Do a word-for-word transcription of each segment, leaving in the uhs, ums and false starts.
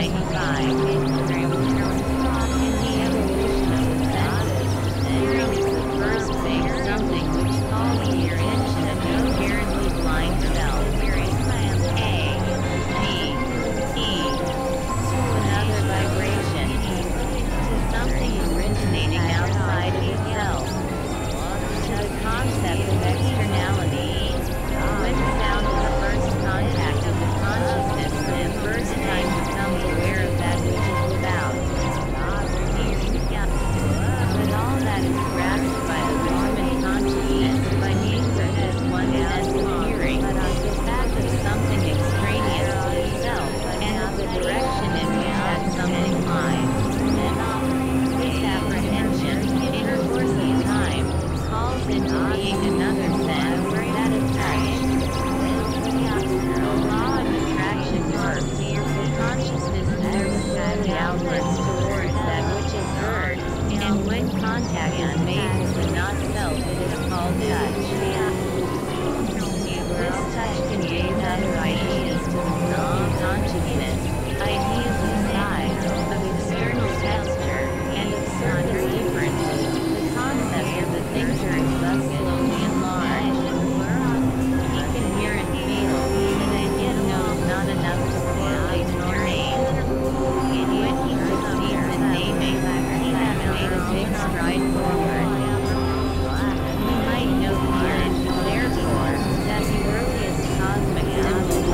ninety-five. In the evolution of the senses, hearing is the first big something which calls your attention to no apparently blind self. A, B, E, to another vibration, to something originating outside of itself, to the concept of externality. When sound is the first contact of the consciousness for the first time becomes aware of that which is without. But all that is grasped by the dormant consciousness by means of this one sense of hearing is the fact of something extraneous to itself and of the direction in which that something lies. This apprehension, in the course of time, calls into being another sense, that of touch. The law of attraction works. The consciousness moves slowly outwards towards that which is heard, and when contact is made with the not felt, it is called touch. This touch conveys other ideas to the floating consciousness, ideas of size, of external texture, and of surface difference. The concept of the picture is thus slowly enlarged. He can hear and feel, and yet knows not enough to correlate nor name. When he succeeds in naming, he has made a big stride forward. We might note here, therefore, that the earliest cosmic symbols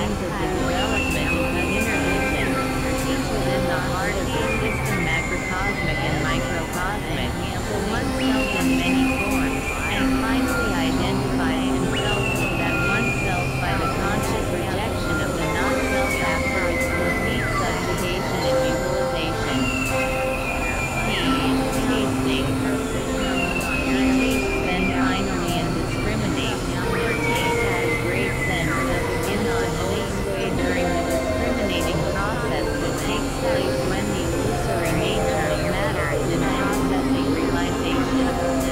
signs of the development of the inner vision, sits within the heart of the system macrocosmic and microcosmic, the one self in many forms, and finally identifies himself with that one self by the conscious rejection of the not-self after its complete subjugation and utilization. Tasting. He tastes then finally and discriminates. Your taste has great sense that begins to hold sway during the discriminating process that takes place when the illusory nature of matter is in processing realization.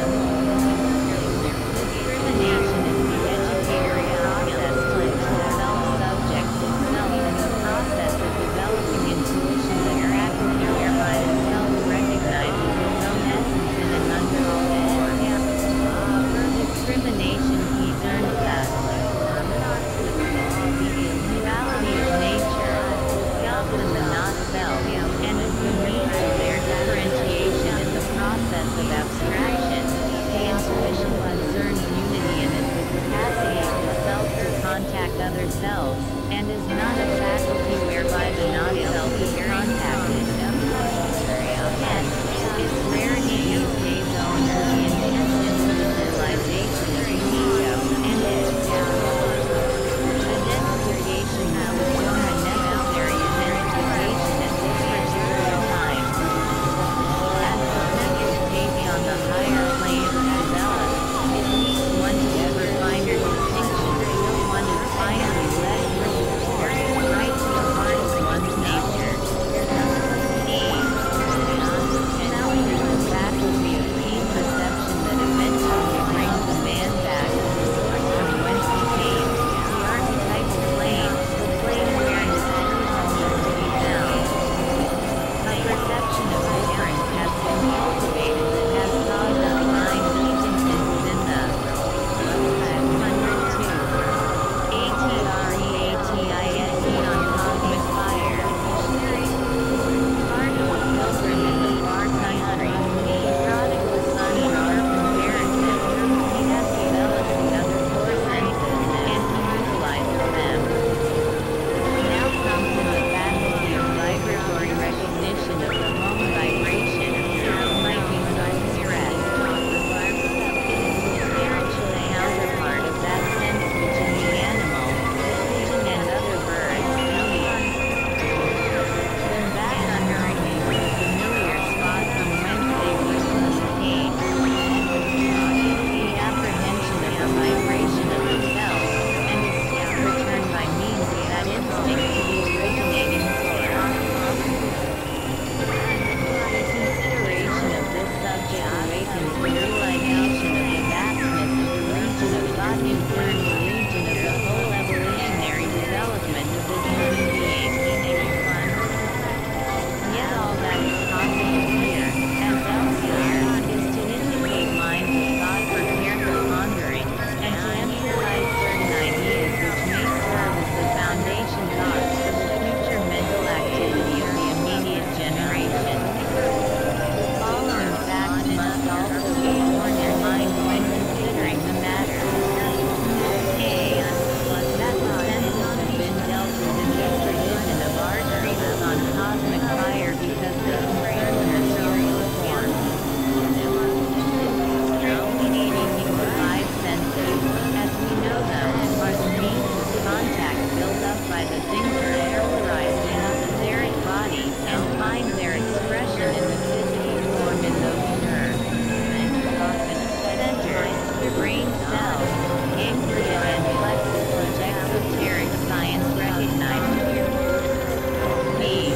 Discrimination is the educator's process to which the self-subjects itself in the process of developing intuition that practically whereby the self recognizes its own essence in an underlying form. Through discrimination he learns that the duality of nature, self and the not-self, and is the means of their differentiation in the process of abstraction. The intuition concerns unity and is the capacity of the self to contact other selves, and is not a faculty whereby the not-self is contacted. Hence, its rarity these days owing to the intense individualization of the ego, and its identification that was shown a necessary identification at this particular time. As the senses based on the higher planes develop, it needs one to ever finer distinction until one is finally led through the force, right to the heart of one's nature. Smelling is the faculty of keen perception that eventually brings the man back to the source from whence he came, the archetypal plane, the plane where his true home is to be found. A perception of difference has been cultivated that has caused us mind deepness in the one hundred two. A T R E A T I S E on cosmic fire. Part of a pilgrim in the far country, the prodigal son of orphan parents, he has developed the other four senses, and he utilizes them. Now comes in the faculty of vibratory recognition of the home vibration, it might be so stressed. It is the spiritual counterpart of that sense which in the animal, the pigeon and other birds, when back unerring the familiar spot from whence they originally came, the apprehension of the vibration of the self, and is still returned by means of that instinct to the originating source. The consideration of this subject awakens the realization of the vastness of the region of thought concerned the region of the whole evolutionary development of the human being. Yet all that is possible here, as elsewhere, is to indicate minds of thought for careful pondering, and to emphasize certain ideas which may serve as the foundation thoughts for the future mental activity of the immediate generation. The following facts must also be borne in mind when considering the matter. A. That the senses have been dealt with in this tradition of our treatise on cosmic fire because they concern the material form. The five senses, as we know them, are the means of contact built up by the thinker characterized in his etheric body, and find their expression in the physical form in those nerves. Centers, brain cells, ganglia and plexus which exoteric science recognizes. B.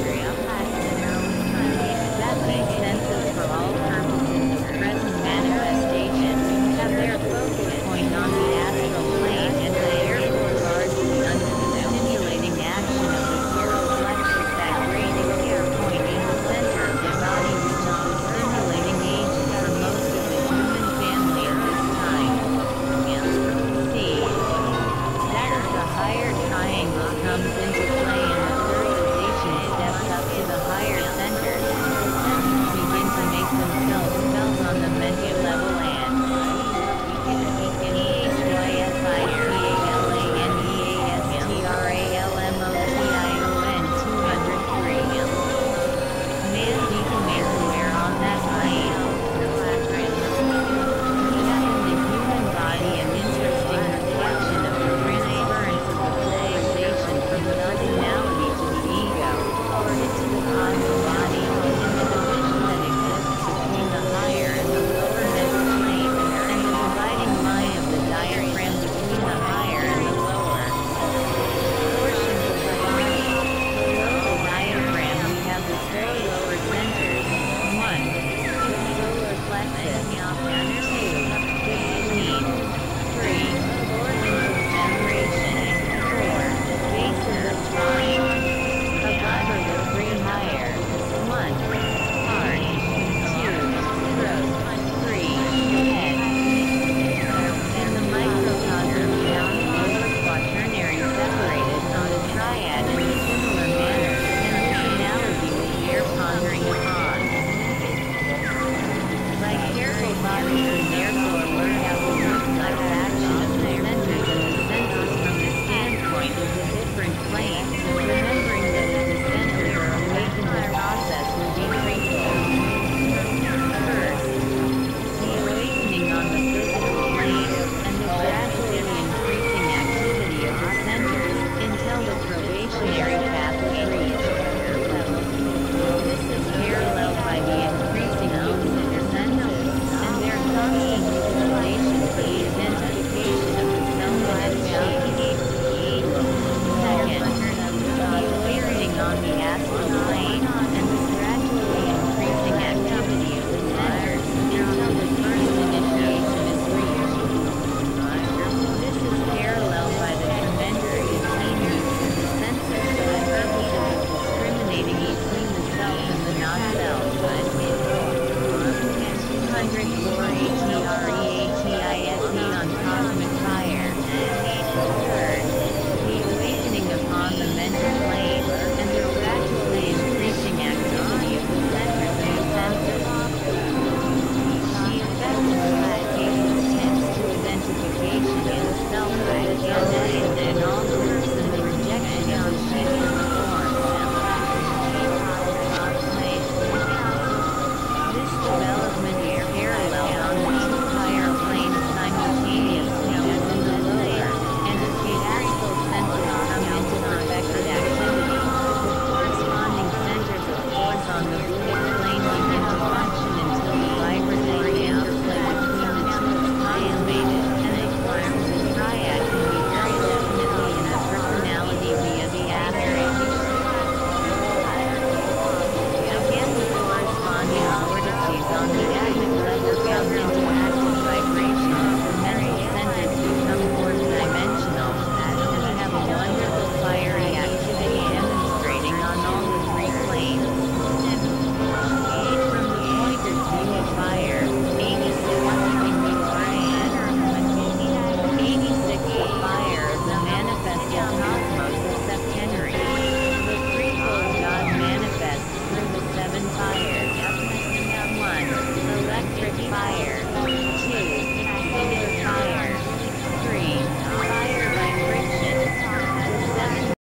That these senses for all purposes of present manifestation have their focal point on the astral plane and are therefore largely under the stimulating action of the hero plexus, that great care point in the center of the body which is the stimulating agent for most of the human family at this time. C. That is the higher triangle comes into play and the fertilization steps up to the higher centers. The senses begin to make themselves felt on the mental level and E H Y S I C A L A N E A S T R A L different planes of dimension.